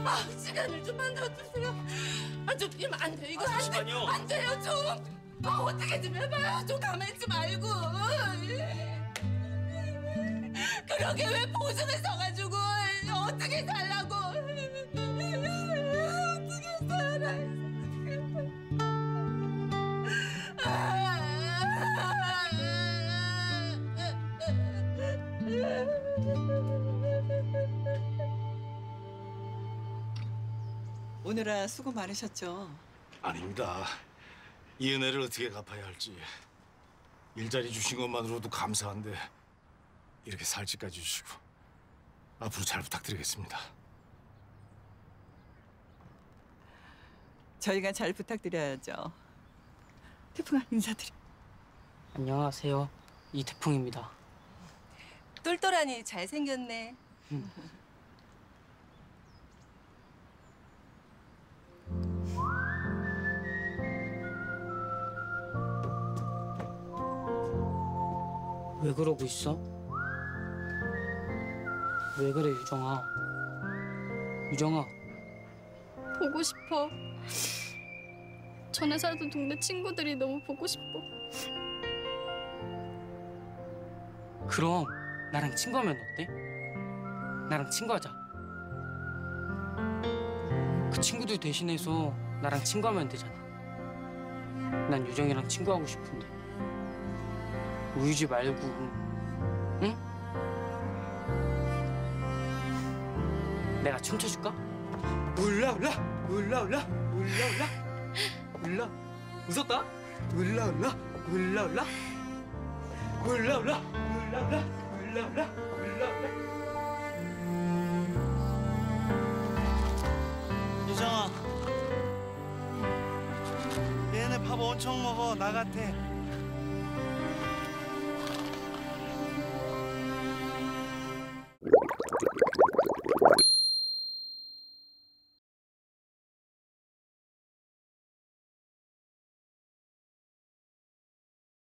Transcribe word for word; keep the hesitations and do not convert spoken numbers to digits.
아, 시간을 좀 만들어주세요. 아, 좀 이러면 안 돼요. 이거 아, 안 잠시만요. 돼. 안 돼요, 좀. 아, 어떻게 좀 해봐요. 좀 가만히 있지 말고. 그러게 왜 보증을 서가지고 어떻게 살라고. 어떻게 살아. 오늘아 수고 많으셨죠? 아닙니다. 이 은혜를 어떻게 갚아야 할지. 일자리 주신 것만으로도 감사한데 이렇게 살찌까지 주시고 앞으로 잘 부탁드리겠습니다. 저희가 잘 부탁드려야죠. 태풍아 인사드려. 안녕하세요. 이태풍입니다. 똘똘하니 잘생겼네. 음. 왜 그러고 있어? 왜 그래, 유정아? 유정아. 보고 싶어. 전에 살던 동네 친구들이 너무 보고 싶어. 그럼 나랑 친구하면 어때? 나랑 친구하자. 그 친구들 대신해서 나랑 친구하면 되잖아. 난 유정이랑 친구하고 싶은데. 울지 말고, 응? 내가 춤춰줄까? 울라 울라 울라 울라 울라 울라 울라 웃었다? 울라 울라 울라 울라 울라 울라 울라 울라 울라 울라 울라 울라. 유정아, 얘네 밥 엄청 먹어. 나 같아.